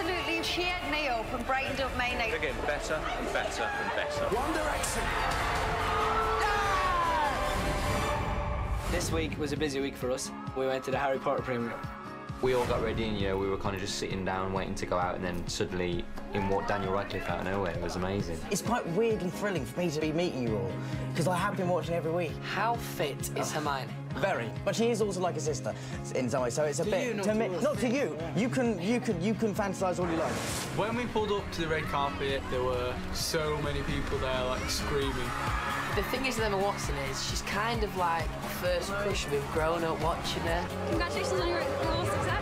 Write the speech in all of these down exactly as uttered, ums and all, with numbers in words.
absolutely cheered me up and brightened up my night. They're getting better and better and better. One Direction. This week was a busy week for us. We went to the Harry Potter premiere. We all got ready and, you know, we were kind of just sitting down waiting to go out, and then suddenly in walked Daniel Radcliffe out of nowhere. It was amazing. It's quite weirdly thrilling for me to be meeting you all, because I have been watching every week. How fit is oh. Hermione? Very. But she is also like a sister in some way, so it's a to bit... You, not, to to me, us. not to you. Yeah. You can, you can, you can fantasise all you like. When we pulled up to the red carpet, there were so many people there, like, screaming. The thing is with Emma Watson is she's kind of like the first crush we've grown up watching her. Congratulations on your, your success.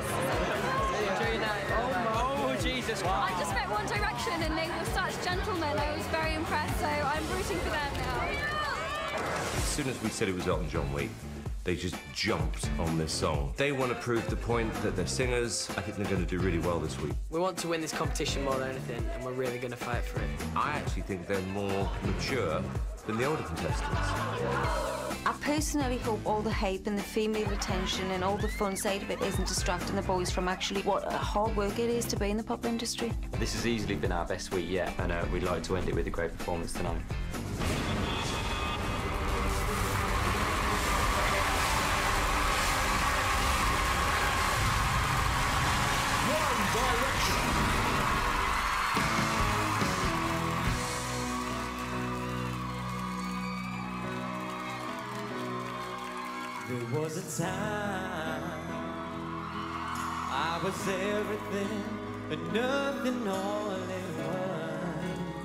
Oh, oh, Jesus Christ. I just met One Direction and they were such gentlemen. I was very impressed, so I'm rooting for them now. As soon as we said it was Elton John week, they just jumped on this song. They want to prove the point that they're singers. I think they're going to do really well this week. We want to win this competition more than anything, and we're really going to fight for it. I actually think they're more mature than the older contestants. I personally hope all the hype and the female attention and all the fun side of it isn't distracting the boys from actually what a hard work it is to be in the pop industry. This has easily been our best week yet, and uh, we'd like to end it with a great performance tonight. There was a time I was everything and nothing all in one.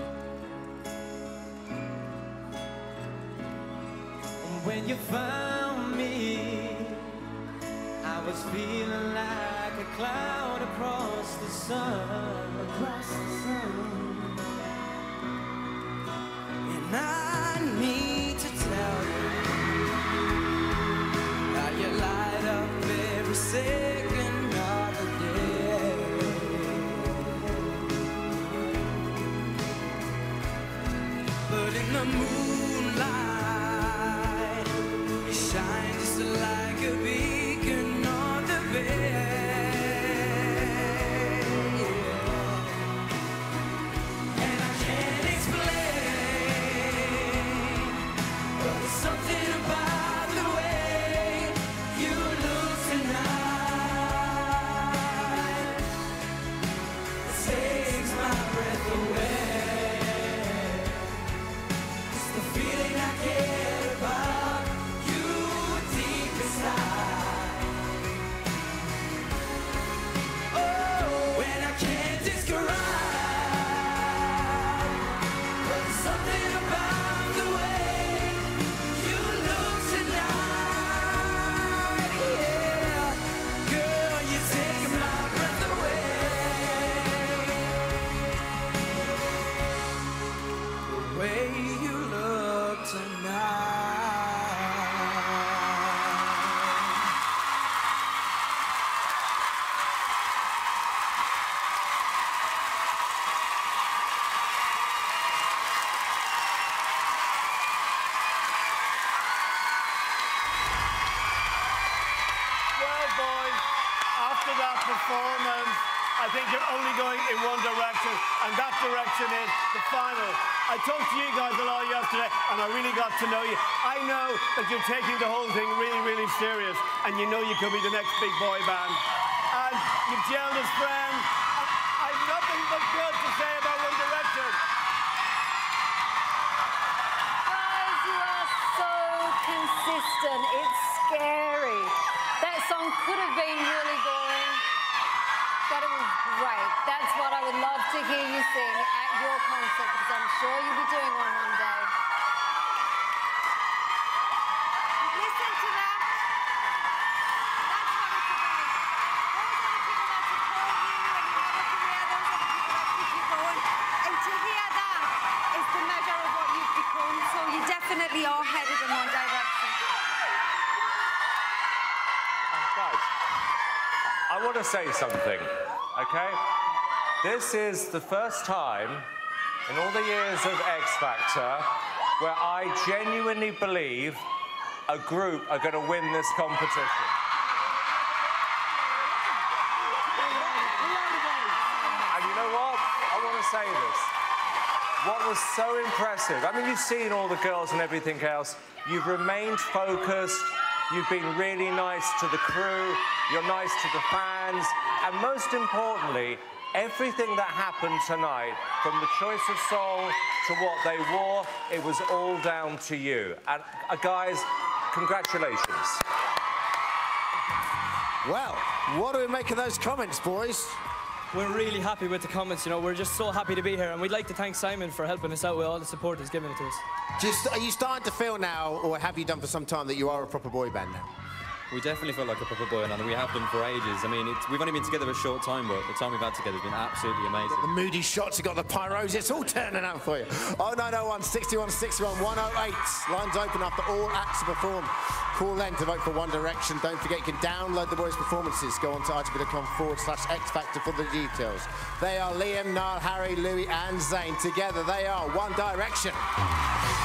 And when you found me, I was feeling like a cloud across the sun. Across the sun. And I need to tell you, you light up every second of the day. But in the moonlight, you shine just like a beacon on the bay. And I can't explain, but there's something about the way you look tonight. It takes my breath away. It's the feeling I get about you deep inside. Oh, and I can't describe, but there's something about the way you look tonight. Girl, you take my breath away. The way you look tonight. Well, boys, after that performance, I think you're only going in one direction, and that direction is the final. I talked to you guys a lot yesterday, and I really got to know you. I know that you're taking the whole thing really, really serious, and you know you could be the next big boy band. And you've gelled as friends. I- I've nothing but good to say about One Direction. Guys, you are so consistent. It's scary. That song could have been really boring, but it was great. That's what I would love to hear you sing at your concert, because I'm sure you'll be doing one one day. Listen to that. That's what it's about. Those are the people that support you and you have a career. Those are the people that keep you going. And to hear that is the measure of what you've become. So you definitely are headed in one direction. Guys, I want to say something, okay? This is the first time in all the years of X Factor where I genuinely believe a group are going to win this competition. say this. What was so impressive, I mean, you've seen all the girls and everything else. You've remained focused. You've been really nice to the crew. You're nice to the fans. And most importantly, everything that happened tonight, from the choice of song to what they wore, it was all down to you. And uh, guys, congratulations. Well, what do we make of those comments, boys? We're really happy with the comments, you know, we're just so happy to be here, and we'd like to thank Simon for helping us out with all the support he's given it to us. Just, are you starting to feel now, or have you done for some time, that you are a proper boy band now? We definitely feel like a proper boy band, and we have done for ages. I mean, it's, we've only been together a short time, but the time we've had together has been absolutely amazing. The moody shots, you've got the pyros, it's all turning out for you. oh nine oh one, six one six one, one oh eight. Lines open after all acts are performed. Call then to vote for One Direction. Don't forget, you can download the boys' performances. Go on to I T V dot com forward slash X Factor for the details. They are Liam, Niall, Harry, Louis and Zayn. Together they are One Direction.